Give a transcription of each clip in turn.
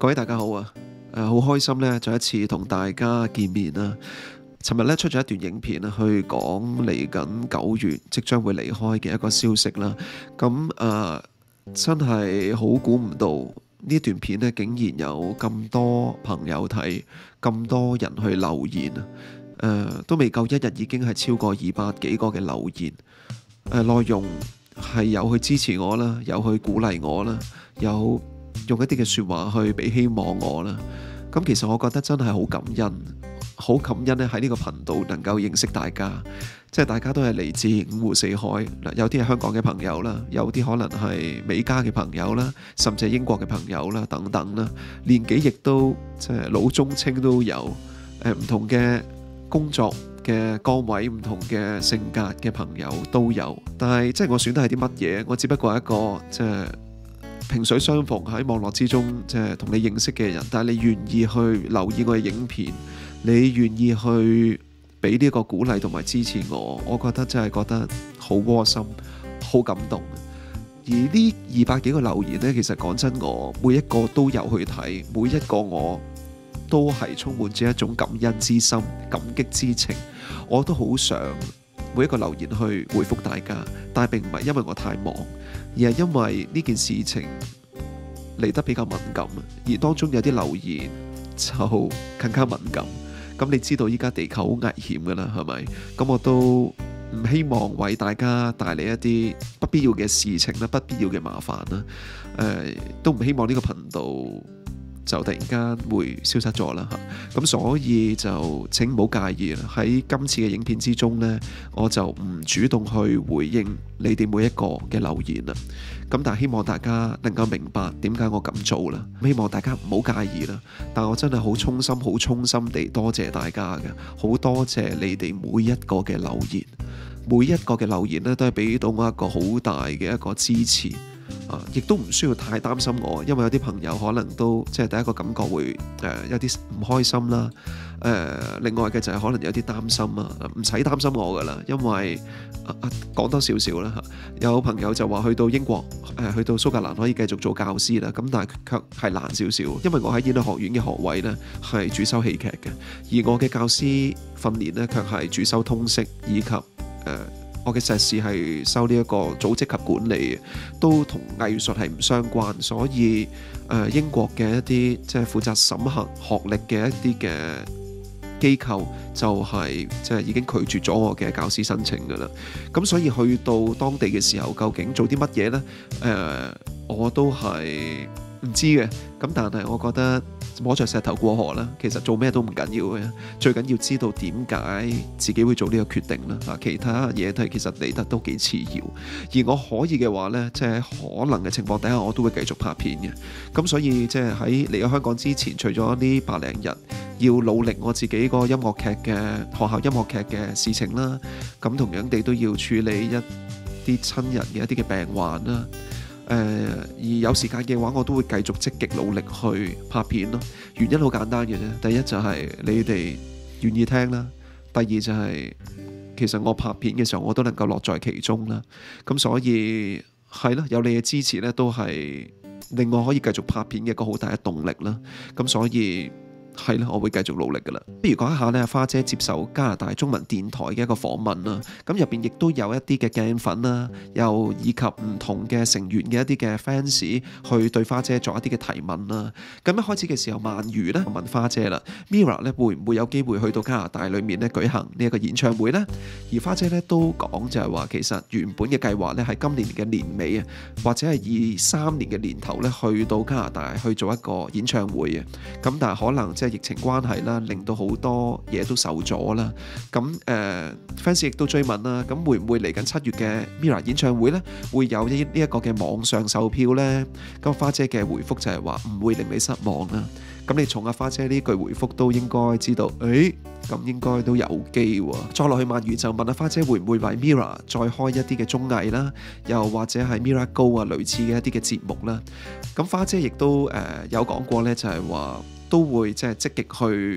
各位大家好啊！好開心咧，再一次同大家見面啦。尋日咧出咗一段影片啦，去講嚟緊9月即將會離開嘅一個消息啦。咁真係好估唔到呢段片咧，竟然有咁多朋友睇，咁多人去留言啊！都未夠一日，已經係超過200幾個嘅留言。內容係有去支持我啦，有去鼓勵我啦，有用一啲嘅説話去俾希望我啦。咁其實我覺得真係好感恩，好感恩咧喺呢個頻道能夠認識大家，即係大家都係嚟自五湖四海嗱，有啲係香港嘅朋友啦，有啲可能係美加嘅朋友啦，甚至係英國嘅朋友啦等等啦，年紀亦都即係老中青都有，唔同嘅工作嘅崗位，唔同嘅性格嘅朋友都有，但係即係我選得係啲乜嘢？我只不過係一個即係萍水相逢喺網絡之中，即係同你認識嘅人，但係你願意去留意我嘅影片，你願意去俾呢個鼓勵同埋支持我覺得真係覺得好窩心，好感動。而呢200幾個留言呢，其實講真，我每一個都有去睇，每一個我都係充滿住一種感恩之心、感激之情。我都好想每一個留言去回覆大家，但係並唔係因為我太忙，而係因為呢件事情嚟得比較敏感，而當中有啲留言就更加敏感。咁你知道依家地球好危險㗎啦，係咪？咁我都唔希望為大家帶嚟一啲不必要嘅事情啦，不必要嘅麻煩啦。都唔希望呢個頻道就突然間會消失咗啦嚇，咁所以就請唔好介意啦。喺今次嘅影片之中呢，我就唔主動去回應你哋每一個嘅留言啦。咁但係希望大家能夠明白點解我咁做啦。希望大家唔好介意啦。但我真係好衷心、好衷心地多謝大家嘅，好多謝你哋每一個嘅留言，每一個嘅留言呢，都係俾到我一個好大嘅一個支持。亦都唔需要太擔心我，因為有啲朋友可能都即係第一個感覺會有啲唔開心啦。另外嘅就係可能有啲擔心啊，唔使擔心我噶啦，因為講多少少啦嚇。有朋友就話去到英國去到蘇格蘭可以繼續做教師啦，咁但係卻係難少少，因為我喺演藝學院嘅學位呢係主修戲劇嘅，而我嘅教師訓練呢卻係主修通識以及我嘅碩士係修呢一個組織及管理，都同藝術係唔相關，所以英國嘅一啲即係負責審核學歷嘅一啲嘅機構就係即係已經拒絕咗我嘅教師申請㗎啦。咁所以去到當地嘅時候，究竟做啲乜嘢呢？我都係唔知嘅。咁但係我覺得摸着石頭過河啦，其實做咩都唔緊要嘅，最緊要知道點解自己會做呢個決定啦。其他嘢都係其實嚟得都幾次要，而我可以嘅話呢，即係可能嘅情況底下，我都會繼續拍片嘅。咁所以即係喺離開香港之前，除咗呢百零日要努力我自己個音樂劇嘅學校音樂劇嘅事情啦，咁同樣地都要處理一啲親人嘅一啲嘅病患啦。而有時間嘅話，我都會繼續積極努力去拍片咯。原因好簡單嘅啫，第一就係你哋願意聽啦，第二就係其實我拍片嘅時候我都能夠樂在其中啦。咁所以係啦，有你嘅支持呢，都係令我可以繼續拍片嘅一個好大嘅動力啦。咁所以係啦，我會繼續努力噶啦。不如講一下呢，花姐接受加拿大中文電台嘅一個訪問啦。咁入邊亦都有一啲嘅鏡粉啦，又以及唔同嘅成員嘅一啲嘅 fans 去對花姐作一啲嘅提問啦。咁一開始嘅時候，鰻魚呢問花姐啦，Mira 呢會唔會有機會去到加拿大裏面呢舉行呢一個演唱會呢？而花姐呢都講就係話，其實原本嘅計劃呢係今年嘅年尾啊，或者係23年嘅年頭呢去到加拿大去做一個演唱會啊。咁但係可能即係疫情關係啦，令到好多嘢都受阻啦。咁fans 亦都追問啦，咁會唔會嚟緊7月嘅 Mira 演唱會呢？會有呢一個嘅網上售票呢？咁花姐嘅回覆就係話唔會令你失望啦。咁你從阿花姐呢句回覆都應該知道，咁應該都有機喎。再落去鰻魚就問阿花姐會唔會為 Mira 再開一啲嘅綜藝啦，又或者係 Mira Go 啊類似嘅一啲嘅節目啦。咁花姐亦都有講過呢，就係話都會即係積極去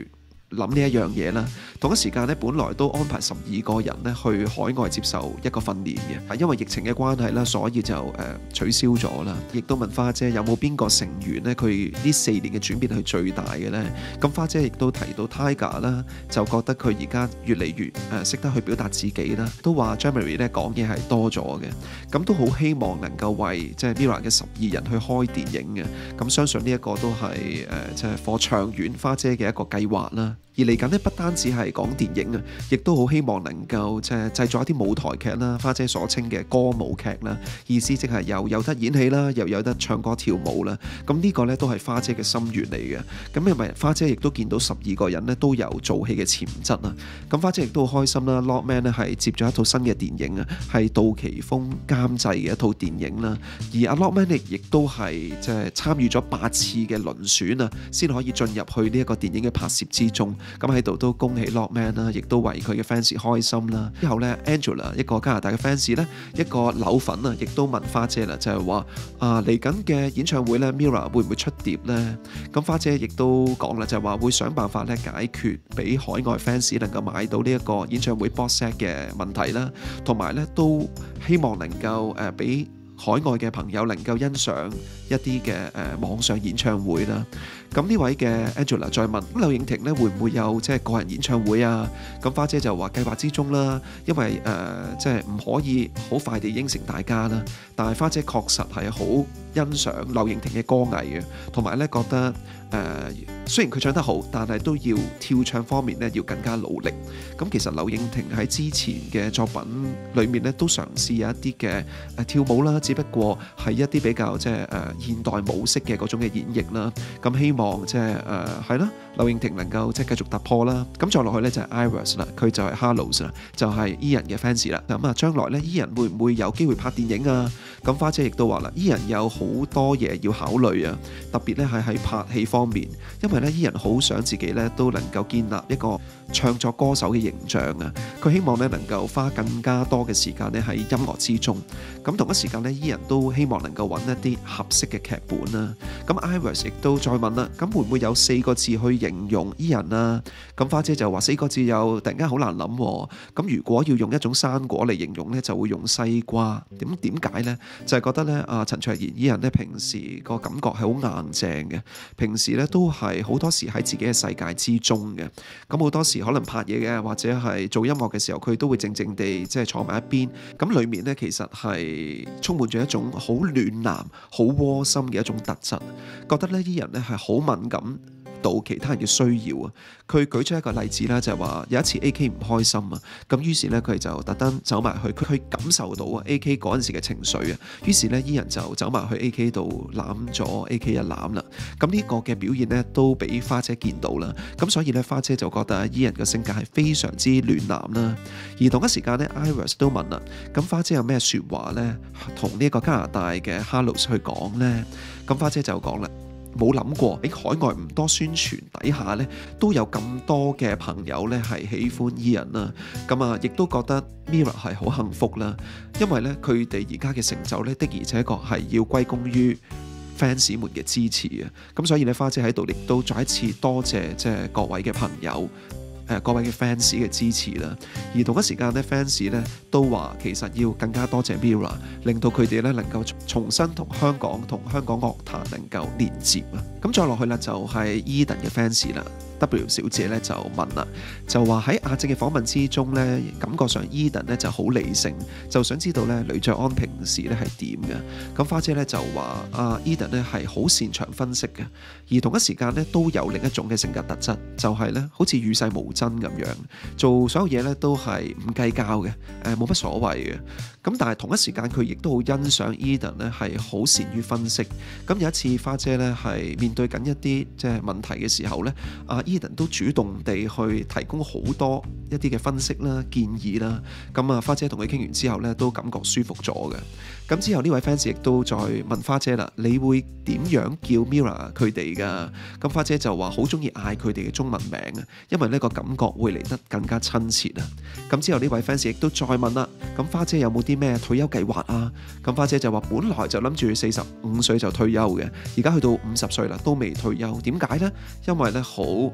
諗呢一樣嘢啦。同一時間咧，本來都安排12個人咧去海外接受一個訓練嘅，因為疫情嘅關係啦，所以就取消咗啦。亦都問花姐有冇邊個成員咧，佢呢4年嘅轉變係最大嘅呢？咁花姐亦都提到 Tiger 啦，就覺得佢而家越嚟越識得去表達自己啦，都話 January 咧講嘢係多咗嘅，咁都好希望能夠為即係 Mirror 嘅12人去開電影嘅。咁相信呢一個都係即係for長遠花姐嘅一個計劃啦。而嚟緊呢，不單止係講電影啊，亦都好希望能夠即係製作一啲舞台劇啦，花姐所稱嘅歌舞劇啦，意思即係又有得演戲啦，又有得唱歌跳舞啦。咁呢個呢，都係花姐嘅心願嚟嘅。咁因為花姐亦都見到12個人呢都有做戲嘅潛質啊。咁花姐亦都好開心啦。Lokman 呢係接咗一套新嘅電影啊，係杜琪峰監製嘅一套電影啦。而阿 Lokman 亦都係即係參與咗8次嘅遴選啊，先可以進入去呢一個電影嘅拍攝之中。咁喺度都恭喜 Lokman 啦，亦都為佢嘅 fans 開心啦。之後呢 Angela 一個加拿大嘅 fans 呢，一個柳粉啊，亦都問花姐啦，就係話嚟緊嘅演唱會呢 Mirror 會唔會出碟呢？咁花姐亦都講啦，就係話會想辦法咧解決俾海外 fans 能夠買到呢一個演唱會 box set 嘅問題啦，同埋咧都希望能夠俾海外嘅朋友能夠欣賞一啲嘅網上演唱會啦。咁呢位嘅 Angela 再問柳應廷咧會唔會有即係個人演唱會啊？咁花姐就話計劃之中啦，因為即係唔可以好快地應承大家啦。但係花姐確實係好欣賞柳應廷嘅歌藝嘅，同埋咧覺得雖然佢唱得好，但係都要跳唱方面咧要更加努力。咁其實柳應廷喺之前嘅作品裏面咧都嘗試有一啲嘅跳舞啦，只不過係一啲比較即係現代舞式嘅嗰種嘅演繹啦。咁希望即係係啦，柳應廷能夠即係繼續突破啦。咁再落去咧就係 Iris 啦，佢就係 Harlow 啦，就係 Ian 嘅 fans 啦。咁將來咧 Ian 會唔會有機會拍電影啊？咁花姐亦都話啦 ，Ian 有好多嘢要考慮啊，特別咧係喺拍戲方面，因為咧 Ian 好想自己咧都能夠建立一個唱作歌手嘅形象啊。佢希望咧能夠花更加多嘅時間咧喺音樂之中。咁同一時間咧 Ian 都希望能夠揾一啲合適嘅劇本啦。咁 Iris 亦都再問啦，咁會唔會有4個字去形容 Ian 啊？咁花姐就話4個字又突然間好難諗喎。咁如果要用一種生果嚟形容咧，就會用西瓜。點解呢？就係覺得咧陳卓賢 Ian 咧平時個感覺係好硬淨嘅，平時咧都係好多時喺自己嘅世界之中嘅。咁好多時可能拍嘢嘅或者係做音樂嘅時候，佢都會靜靜地即係坐埋一邊。咁裡面咧其實係充滿住一種好暖男、好窩心嘅一種特質。覺得呢啲人咧係好敏感到其他人嘅需要啊！佢舉出一個例子啦，就係話有一次 AK 唔開心啊，咁於是咧佢就特登走埋去，佢感受到啊 AK 嗰陣時嘅情緒啊，於是咧 Ian 就走埋去 AK 度攬咗 AK 一攬啦。咁呢個嘅表現咧都俾花姐見到啦，咁所以咧花姐就覺得 Ian 嘅性格係非常之暖男啦。而同一時間咧 Iris 都問啦，咁花姐有咩説話咧同呢個加拿大嘅 Harlow 去講咧？咁花姐就講啦。冇諗過喺海外唔多宣傳底下呢，都有咁多嘅朋友呢係喜歡 Ian 啦。咁啊，亦都覺得 Mirror 係好幸福啦，因為呢，佢哋而家嘅成就呢，的而且確係要歸功於 fans 們嘅支持啊。咁所以呢，花姐喺度亦都再一次多謝即係各位嘅朋友。各位嘅 fans 嘅支持啦，而同一時間咧 fans 咧都話其實要更加多謝 Mirror，令到佢哋咧能夠重新同香港樂壇能夠連接啊！咁再落去啦，就係 Eden 嘅 fans 啦。W 小姐咧就問啦，就話喺亞正嘅訪問之中咧，感覺上 Eden 咧就好理性，就想知道咧呂爵安平時咧係點嘅。咁花姐咧就話Eden 咧係好擅長分析嘅，而同一時間咧都有另一種嘅性格特質，就係咧好似與世無爭咁樣，做所有嘢咧都係唔計較嘅，冇乜所謂嘅。咁但係同一時間佢亦都好欣賞 Eden 咧係好善於分析。咁有一次花姐咧係面對緊一啲即係問題嘅時候咧，Eden 都主動地去提供好多一啲嘅分析啦、建議啦。咁花姐同佢傾完之後咧，都感覺舒服咗嘅。咁之後呢位 fans 亦都再問花姐啦，你會點樣叫 Mirror 佢哋㗎？咁花姐就話好中意嗌佢哋嘅中文名啊，因為呢個感覺會嚟得更加親切啊。咁之後呢位 fans 亦都再問啦，咁花姐有冇啲咩退休計劃啊？咁花姐就話本來就諗住45歲就退休嘅，而家去到50歲啦都未退休。點解呢？因為咧好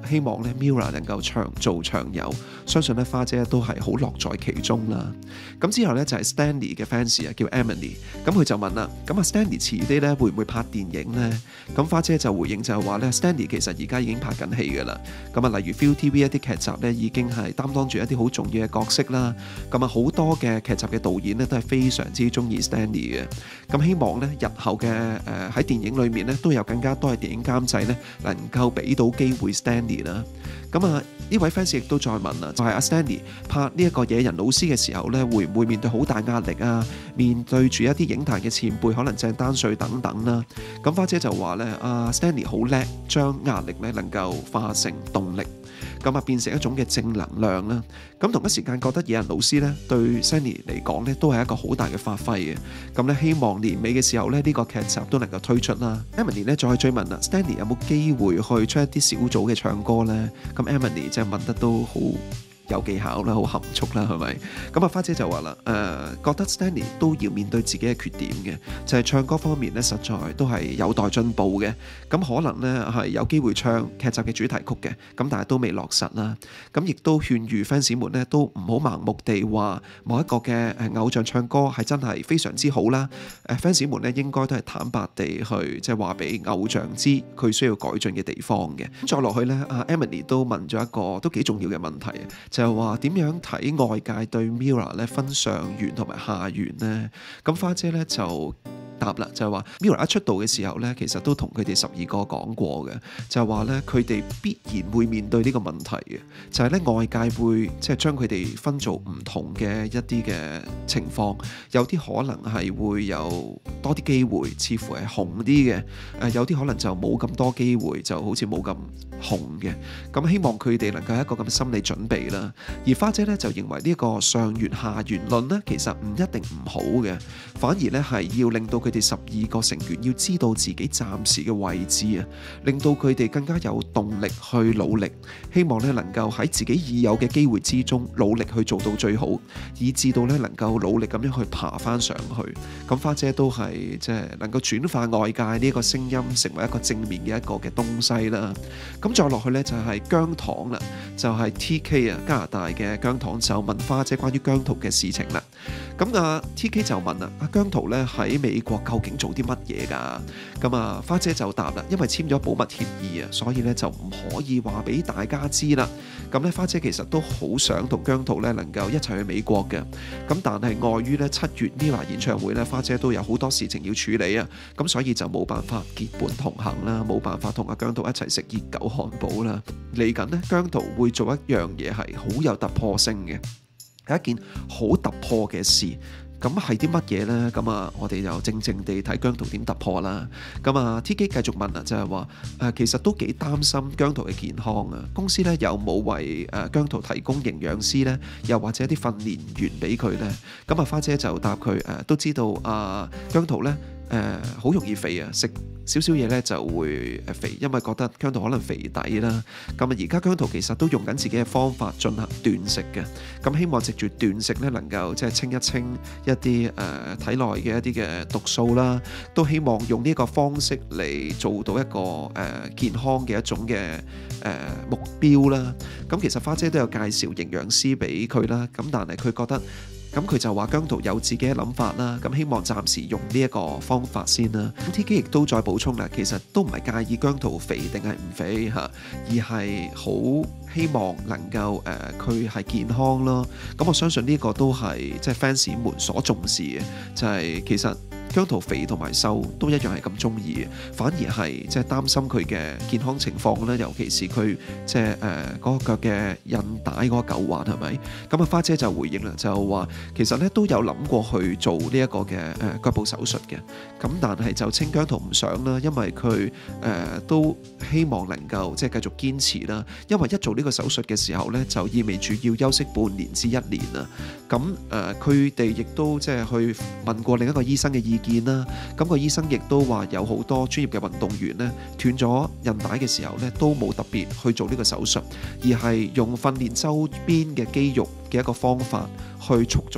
希望咧 Mirror 能夠長做長有，相信咧花姐都係好樂在其中啦。咁之後咧就係 Stanley 嘅 fans 啊，叫 Emily， 咁佢就問啦，咁啊 Stanley 遲啲咧會唔會拍電影呢？咁花姐就回應就係話咧 Stanley 其實而家已經拍緊戲㗎啦。咁啊例如 ViuTV 一啲劇集咧已經係擔當住一啲好重要嘅角色啦。咁啊好多嘅劇集嘅導演咧都係非常之中意 Stanley 嘅。咁希望咧日後嘅喺電影裏面咧都有更加多嘅電影監製咧能夠俾到機會 Stanley 啦。咁啊呢位 fans 亦都再問啦，就係阿 Stanley 拍呢一個野人老師嘅時候咧，會唔會面對好大壓力啊？面對住一啲影壇嘅前輩，可能鄭丹瑞等等啦。咁花姐就話咧，阿 Stanley 好叻，將壓力咧能夠化成動力，咁啊變成一種嘅正能量啦。咁同一時間覺得野人老師咧對 Stanley 嚟講咧都係一個好大嘅發揮嘅。咁咧希望年尾嘅時候咧呢個劇集都能夠推出啦。Emily 咧再追問啦 ，Stanley 有冇機會去出一啲小組嘅唱歌呢？咁 Emily 即係問得都好有技巧啦，好含蓄啦，係咪？咁啊花姐就話啦，覺得 Stanley 都要面對自己嘅缺點嘅，就係唱歌方面咧，實在都係有待進步嘅。咁可能咧係有機會唱劇集嘅主題曲嘅，咁但係都未落實啦。咁亦都勸喻 fans 們咧，都唔好盲目地話某一個嘅偶像唱歌係真係非常之好啦。fans 們咧應該都係坦白地去即係話俾偶像知佢需要改進嘅地方嘅。再落去咧，阿 Emily 都問咗一個都幾重要嘅問題，就係話點樣睇外界對 Mirror 咧分上弦同埋下弦呢？咁花姐咧就答啦，就係話 Mirror 一出道嘅時候咧，其實都同佢哋12個講過嘅，就係話咧佢哋必然會面對呢個問題嘅，就係咧外界會即係將佢哋分做唔同嘅一啲嘅情況，有啲可能係會有多啲機會，似乎係紅啲嘅，有啲可能就冇咁多機會，就好似冇咁紅嘅。咁希望佢哋能夠有一個咁嘅心理準備啦。而花姐咧就認為呢個上弦下弦論呢，其實唔一定唔好嘅，反而咧係要令到佢哋12個成員要知道自己暫時嘅位置啊，令到佢哋更加有動力去努力，希望咧能夠喺自己已有嘅機會之中努力去做到最好，以至到咧能夠努力咁樣去爬翻上去。咁花姐都係即係能夠轉化外界呢個聲音，成為一個正面嘅一個嘅東西啦。咁再落去呢，就係姜糖啦，就係 TK 啊，加拿大嘅姜糖就問花姐關於姜濤嘅事情啦。咁啊 TK 就問啦，阿姜濤咧喺美國究竟做啲乜嘢㗎？咁啊花姐就答啦，因為簽咗保密協議啊，所以咧就唔可以話俾大家知啦。咁咧花姐其實都好想同姜濤咧能夠一齊去美國嘅，咁但係礙於咧7月 Mirror 演唱會咧，花姐都有好多事情要處理啊，咁所以就冇辦法結伴同行啦，冇辦法同阿姜濤一齊食熱狗漢堡啦。嚟緊呢，姜濤會做一樣嘢係好有突破性嘅，係一件好突破嘅事。咁係啲乜嘢呢？咁啊，我哋就靜靜地睇姜濤點突破啦。咁啊 TK 繼續問啊，就係話其實都幾擔心姜濤嘅健康啊。公司咧有冇為姜濤提供營養師呢？又或者一啲訓練員俾佢呢？咁啊花姐就答佢都知道姜濤呢。好容易肥啊！食少少嘢咧就會肥，因為覺得姜濤可能肥底啦。咁啊，而家姜濤其實都用緊自己嘅方法進行斷食嘅。咁希望藉住斷食咧，能夠即係清一清一啲體內嘅一啲嘅毒素啦。都希望用呢個方式嚟做到一個健康嘅一種嘅目標啦。咁其實花姐都有介紹營養師俾佢啦。咁但係佢覺得。咁佢就話姜濤有自己嘅諗法啦，咁希望暫時用呢一個方法先啦。咁 TK 亦都再補充啦，其實都唔係介意姜濤肥定係唔肥嚇，而係好希望能夠佢係健康咯。咁我相信呢個都係即係 fans 們所重視嘅，就係其實。姜濤肥同埋瘦都一樣係咁中意嘅，反而係即係擔心佢嘅健康情況咧，尤其是佢即係嗰個腳嘅韌帶嗰個舊患係咪？咁啊花姐就回應啦，就話其實咧都有諗過去做呢一個嘅腳部手術嘅，咁但係就稱姜濤唔想啦，因為佢都希望能夠即係繼續堅持啦，因為一做呢個手術嘅時候咧，就意味住要休息半年至1年啦。咁佢哋亦都即係去問過另一個醫生嘅意見啦，咁個醫生亦都話有好多專業嘅運動員呢，斷咗韌帶嘅時候呢，都冇特別去做呢個手術，而係用訓練周邊嘅肌肉嘅一個方法去促進嗰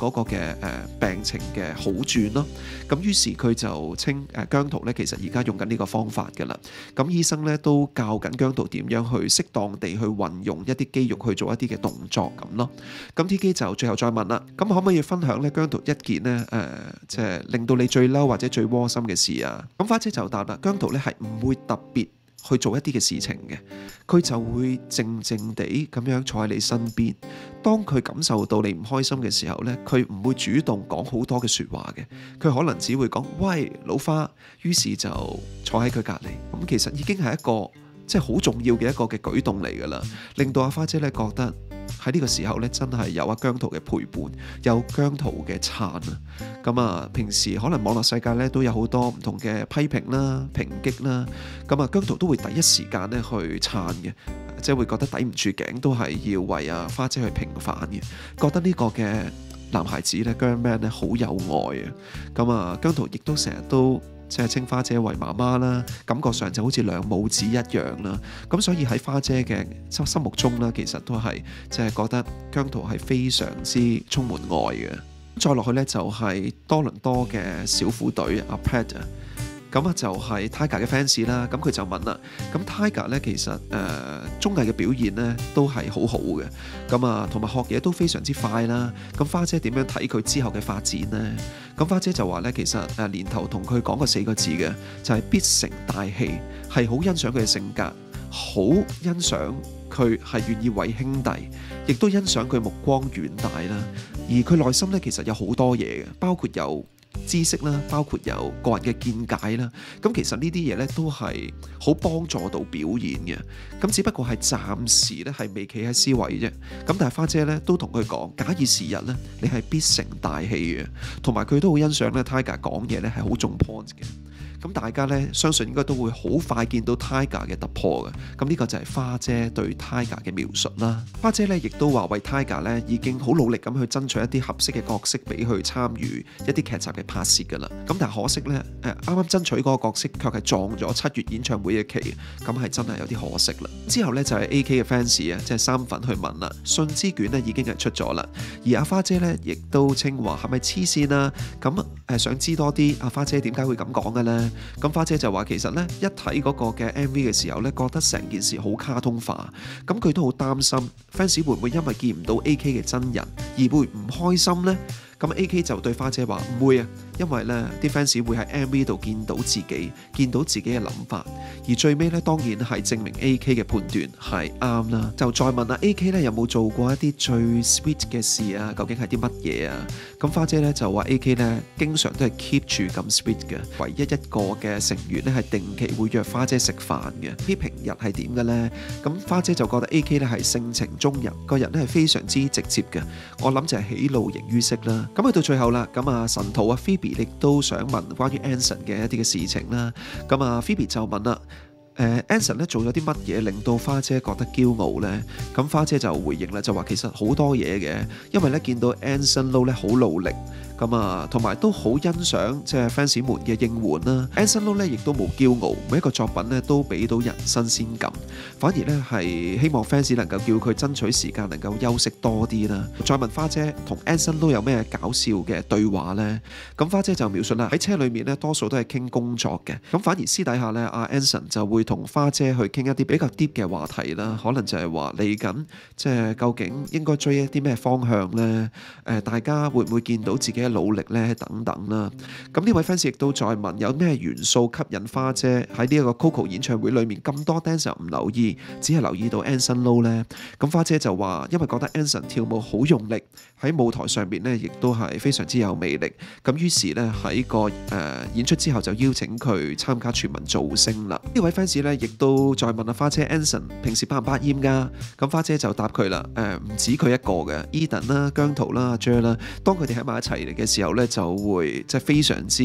嗰個嘅病情嘅好轉咯。咁於是佢就稱姜濤咧其實而家用緊呢個方法㗎啦。咁醫生咧都教緊姜濤點樣去適當地去運用一啲肌肉去做一啲嘅動作咁咯。咁 TK 就最後再問啦，咁可唔可以分享咧姜濤一件呢，即係令到你最嬲或者最窩心嘅事啊？咁花姐就答啦，姜濤咧係唔會特別去做一啲嘅事情嘅，佢就會靜靜地咁樣坐喺你身邊。當佢感受到你唔開心嘅時候呢，佢唔會主動講好多嘅説話嘅，佢可能只會講喂老花，於是就坐喺佢隔離。咁其實已經係一個即係好重要嘅一個嘅舉動嚟㗎啦，令到阿花姐咧覺得喺呢個時候咧真係有阿姜濤嘅陪伴，有姜濤嘅撐啊。咁啊，平時可能網絡世界咧都有好多唔同嘅批評啦、抨擊啦，咁啊姜濤都會第一時間咧去撐嘅，即係會覺得抵唔住頸，都係要為阿花姐去平反嘅，覺得呢個嘅男孩子咧姜 man 咧好有愛啊。咁啊姜濤亦都成日都即係稱花姐為媽媽啦，感覺上就好似兩母子一樣啦。咁所以喺花姐嘅心目中啦，其實都係即係覺得姜濤係非常之充滿愛嘅。再落去呢，就係多倫多嘅小虎隊阿 Pat， 咁啊就係 Tiger 嘅 fans 啦。咁佢就問啦，咁 Tiger 呢其實綜藝嘅表現呢都係好好嘅，咁啊同埋學嘢都非常之快啦。咁花姐點樣睇佢之後嘅發展呢？咁花姐就話呢，其實年頭同佢講過4個字嘅，就係必成大器，係好欣賞佢嘅性格，好欣賞佢係願意為兄弟，亦都欣賞佢目光遠大啦。而佢內心咧其實有好多嘢嘅，包括有知識啦，包括有個人嘅見解啦。咁其實呢啲嘢咧都係好幫助到表演嘅。咁只不過係暫時咧係未企喺 C 位啫。咁但係花姐咧都同佢講，假以時日咧，你係必成大器嘅。同埋佢都好欣賞咧 Tiger 講嘢咧係好中 point 嘅。咁大家咧相信應該都會好快見到 Tiger 嘅突破嘅。咁呢個就係花姐對 Tiger 嘅描述啦。花姐咧亦都話為 Tiger 咧已經好努力咁去爭取一啲合適嘅角色俾佢參與一啲劇集嘅拍攝㗎啦。咁但係可惜咧，啱啱爭取嗰個角色卻係撞咗7月演唱會嘅期，咁係真係有啲可惜啦。之後咧就係 AK 嘅 fans 啊，即係三粉去問啦，信之卷咧已經係出咗啦。而阿花姐咧亦都稱話係咪黐線啊？咁想知多啲阿花姐點解會咁講嘅咧？咁花姐就話其實咧一睇嗰個嘅 MV 嘅時候咧，覺得成件事好卡通化，咁佢都好擔心 fans 會唔會因為見唔到 AK 嘅真人而會唔開心呢？咁 AK 就對花姐話唔會啊，因為咧啲 fans 會喺 MV 度見到自己，見到自己嘅諗法，而最尾咧當然係證明 AK 嘅判斷係啱啦。就再問啊 AK 咧有冇做過一啲最 sweet 嘅事啊？究竟係啲乜嘢啊？咁花姐咧就話 AK 咧經常都係 keep 住咁 sweet 嘅，唯一一個嘅成員咧係定期會約花姐食飯嘅。啲平日係點嘅咧？咁花姐就覺得 AK 咧係性情中人，個人咧係非常之直接嘅。我諗就係喜怒形於色啦。咁去到最後啦，咁啊神徒啊 Phoebe 亦都想問關於 Anson 嘅一啲嘅事情啦。咁啊 Phoebe 就問啦，Anson 咧做咗啲乜嘢令到花姐覺得驕傲呢？咁花姐就回應啦，就話其實好多嘢嘅，因為咧見到 Anson Lo 咧好努力。咁啊，同埋都好欣賞即係 fans 們嘅應援啦。Anson Lo 咧亦都冇驕傲，每一個作品咧都俾到人新鮮感，反而咧係希望 fans 能夠叫佢爭取時間，能夠休息多啲啦。再問花姐同 Anson Lo 有咩搞笑嘅對話呢？咁花姐就描述啦，喺車裏面咧多數都係傾工作嘅，咁反而私底下咧阿 Anson 就會同花姐去傾一啲比較 deep 嘅話題啦，可能就係話嚟緊即係究竟應該追一啲咩方向呢？大家會唔會見到自己嘅努力咧等等啦。咁呢位 fans 亦都再問有咩元素吸引花姐喺呢一個 Coco 演唱會裏面咁多 dancer 唔留意，只係留意到 Anson Lo 咧。咁花姐就話因為覺得 Anson 跳舞好用力，喺舞台上邊咧亦都係非常之有魅力。咁於是咧喺個演出之後就邀請佢參加全民造星啦。呢位 fans 咧亦都再問阿花姐 Anson 平時百唔百厭㗎？咁花姐就答佢啦，唔止佢一個嘅 Eden 啦、姜濤啦、阿 Jer 啦，當佢哋喺埋一齊嚟嘅時候咧，就會即係非常之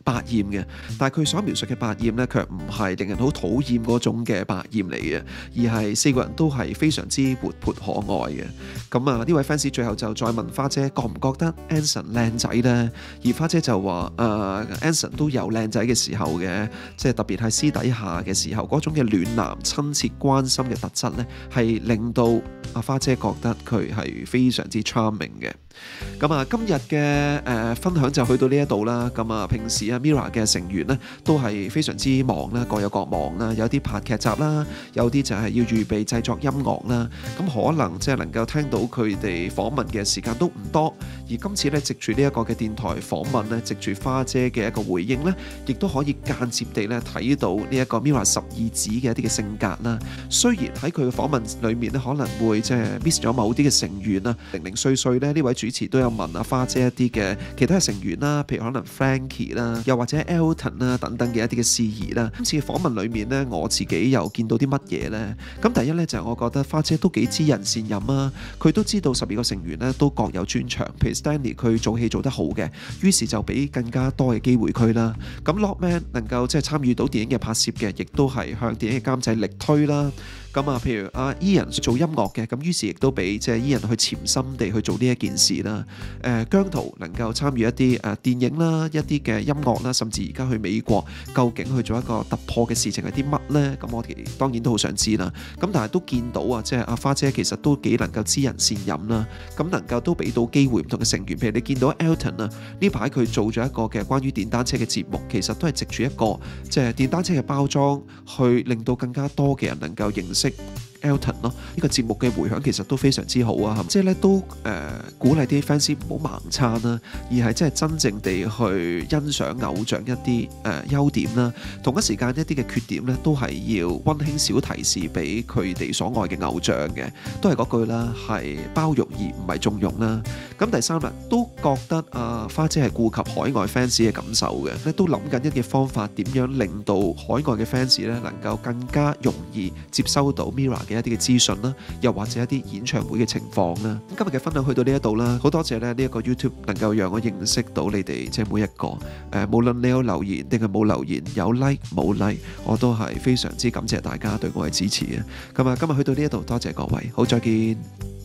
百厭嘅，但係佢所描述嘅百厭呢，卻唔係令人好討厭嗰種嘅百厭嚟嘅，而係4個人都係非常之活潑可愛嘅。咁啊，呢位 fans 最後就再問花姐覺唔覺得 Anson 靚仔呢？而花姐就話Anson 都有靚仔嘅時候嘅，即係特別係私底下嘅時候嗰種嘅暖男親切關心嘅特質呢，係令到阿花姐覺得佢係非常之 charming 嘅。咁啊，今日嘅分享就去到呢一度啦。咁啊，平時Mirror 嘅成員呢都係非常之忙啦，各有各忙啦。有啲拍劇集啦，有啲就係要預備製作音樂啦。咁可能即係能夠聽到佢哋訪問嘅時間都唔多。而今次呢，藉住呢一個嘅電台訪問呢，藉住花姐嘅一個回應呢，亦都可以間接地呢睇到呢一個 Mirror 12子嘅一啲嘅性格啦。雖然喺佢嘅訪問裏面呢，可能會即係 miss 咗某啲嘅成員啦，零零碎碎呢位主持都有問阿花姐一啲嘅其他嘅成員啦，譬如可能 Frankie 啦，又或者 Elton 啦等等嘅一啲嘅事宜啦。今次嘅訪問裏面呢，我自己又見到啲乜嘢呢？咁第一呢，就係我覺得花姐都幾知人善任啊，佢都知道12個成員呢都各有專長，譬如 Stanley 佢做戲做得好嘅，於是就俾更加多嘅機會佢啦。咁 Lockman 能夠即係參與到電影嘅拍攝嘅，亦都係向電影嘅監製力推啦。咁啊，譬如阿 Ian 做音樂嘅，咁於是亦都俾即係 Ian 去潛心地去做呢一件事啦。姜濤能夠參與一啲電影啦，一啲嘅音樂啦，甚至而家去美國，究竟去做一個突破嘅事情係啲乜呢？咁我哋當然都好想知啦。咁但係都見到啊，即係阿花姐其實都幾能夠知人善任啦。咁能夠都俾到機會唔同嘅成員，譬如你見到 Elton 啊，呢排佢做咗一個嘅關於電單車嘅節目，其實都係藉住一個即係電單車嘅包裝，去令到更加多嘅人能夠認識Elton 咯。呢個節目嘅迴響其實都非常之好啊，即係咧都鼓勵啲 fans 唔好盲撐啦，而係真係真正地去欣賞偶像一啲優點啦，同一時間一啲嘅缺點咧都係要溫馨小提示俾佢哋所愛嘅偶像嘅，都係嗰句啦，係包容而唔係縱容啦。咁第三啦，都覺得花姐係顧及海外 fans 嘅感受嘅，咧都諗緊一啲方法點樣令到海外嘅 fans 咧能夠更加容易接收到 Mirror 嘅一啲嘅資訊啦，又或者一啲演唱會嘅情況啦。今日嘅分享去到呢一度啦，好多謝咧呢一個 YouTube 能夠讓我認識到你哋即係每一個無論你有留言定係冇留言，有 like 冇 like， 我都係非常之感謝大家對我嘅支持嘅。咁啊，今日去到呢一度，多謝各位，好，再見。